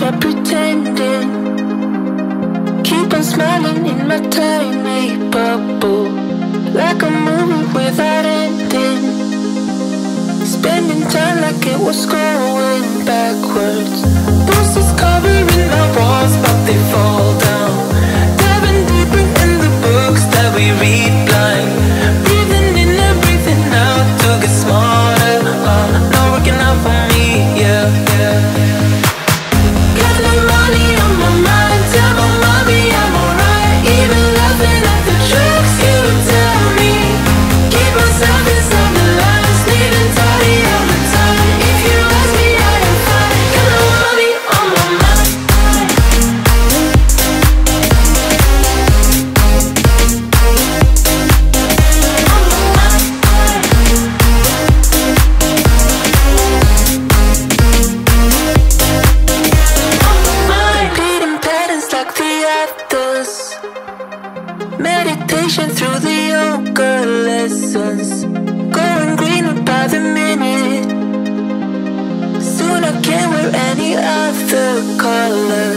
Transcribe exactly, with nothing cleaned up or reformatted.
not pretending. Keep on smiling in my tiny bubble, like a movie without ending. Spending time like it was going backwards. Posters covering my walls, but they fall down. Diving deeper in the books that we read blind. Breathing in and breathing out to get smarter. uh, Not working out for me, yeah, yeah. Got no money on my mind. Tell my mommy I'm alright. Even laughing at the jokes you tell me. Keep myself inside the lines, leaving tidy all the time. If you ask me, I am fine. Got no money on my mind. Repeating patterns like the others. Meditation through the yoga lessons. Going greener by the minute. Soon I can't wear any other color.